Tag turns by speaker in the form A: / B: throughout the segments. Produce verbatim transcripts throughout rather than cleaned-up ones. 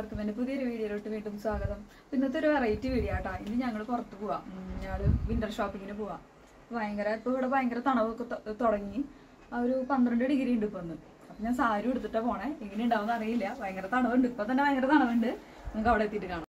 A: എല്ലാവർക്കും എൻ്റെ പുതിയൊരു വീഡിയോയിലോട്ട് വീണ്ടും സ്വാഗതം. ഇന്നത്തെ ഒരു വെറൈറ്റി വീഡിയോ ആട്ടോ. ഇന്ന് ഞങ്ങൾ പുറത്ത് പോവാം. ഞങ്ങൾ വിൻ്റർ ഷോപ്പിങ്ങിന് പോവാം. ഭയങ്കര ഇപ്പോൾ ഇവിടെ ഭയങ്കര തണവൊക്കെ തുടങ്ങി. ആ ഒരു പന്ത്രണ്ട് ഡിഗ്രി ഉണ്ട് ഇപ്പോൾ ഒന്ന്. അപ്പം ഞാൻ സാരി എടുത്തിട്ടാണ് പോണേ. എങ്ങനെ ഉണ്ടാവും അറിയില്ല. ഭയങ്കര തണവുണ്ട്. ഇപ്പം തന്നെ ഭയങ്കര തണവുണ്ട്. നമുക്ക് അവിടെ എത്തിയിട്ട് കാണാം.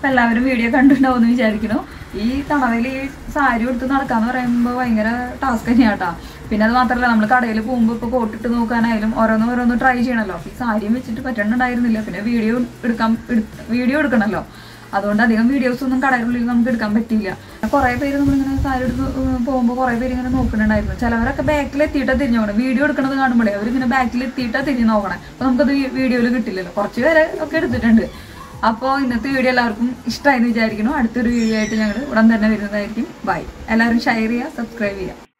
A: അപ്പം എല്ലാവരും വീഡിയോ കണ്ടിട്ടുണ്ടാവുമെന്ന് വിചാരിക്കുന്നു. ഈ തണവിൽ ഈ സാരി എടുത്ത് നടക്കാന്ന് പറയുമ്പോൾ ഭയങ്കര ടാസ്ക് തന്നെയാണ് കേട്ടോ. പിന്നെ അത് മാത്രമല്ല, നമ്മൾ കടയിൽ പോകുമ്പോൾ ഇപ്പോൾ കോട്ടിട്ട് നോക്കാനായാലും ഓരോന്ന് ഓരോന്ന് ട്രൈ ചെയ്യണമല്ലോ. ഈ സാരിയും വെച്ചിട്ട് പറ്റണ്ടുണ്ടായിരുന്നില്ല. പിന്നെ വീഡിയോ എടുക്കാൻ വീഡിയോ എടുക്കണമല്ലോ, അതുകൊണ്ട് അധികം വീഡിയോസ് ഒന്നും കടയിലുള്ളിൽ നമുക്ക് എടുക്കാൻ പറ്റിയില്ല. കുറേ പേര് നമ്മളിങ്ങനെ സാരി എടുത്ത് പോകുമ്പോൾ കുറേ പേര് ഇങ്ങനെ നോക്കുന്നുണ്ടായിരുന്നു. ചിലവരൊക്കെ ബാക്കിൽ എത്തിയിട്ടാണ് തിരിഞ്ഞു നോക്കണം. വീഡിയോ എടുക്കണത് കാണുമ്പോഴേ അവരിങ്ങനെ ബാക്കിൽ എത്തിയിട്ടാണ് തിരിഞ്ഞ് നോക്കണേ. അപ്പോൾ നമുക്കത് വീഡിയോയിൽ കിട്ടില്ലല്ലോ. കുറച്ച് പേരെ ഒക്കെ എടുത്തിട്ടുണ്ട്. അപ്പോൾ ഇന്നത്തെ വീഡിയോ എല്ലാവർക്കും ഇഷ്ടമായെന്ന് വിചാരിക്കുന്നു. അടുത്തൊരു വീഡിയോ ആയിട്ട് ഞങ്ങൾ ഉടൻ തന്നെ വരുന്നതായിരിക്കും. ബൈ. എല്ലാവരും ഷെയർ ചെയ്യുക, സബ്സ്ക്രൈബ് ചെയ്യുക.